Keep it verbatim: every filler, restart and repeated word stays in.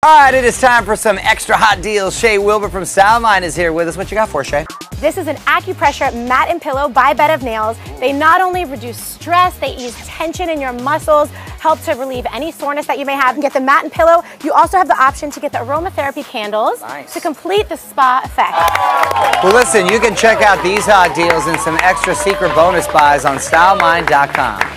All right, it is time for some extra hot deals. Shay Wilbur from StyleMind is here with us. What you got for us, Shay? This is an Acupressure mat and pillow by Bed of Nails. They not only reduce stress, they ease tension in your muscles, help to relieve any soreness that you may have. You get the mat and pillow. You also have the option to get the Aromatherapy candles nice. to complete the spa effect. Well, listen, you can check out these hot deals and some extra secret bonus buys on style mind dot com.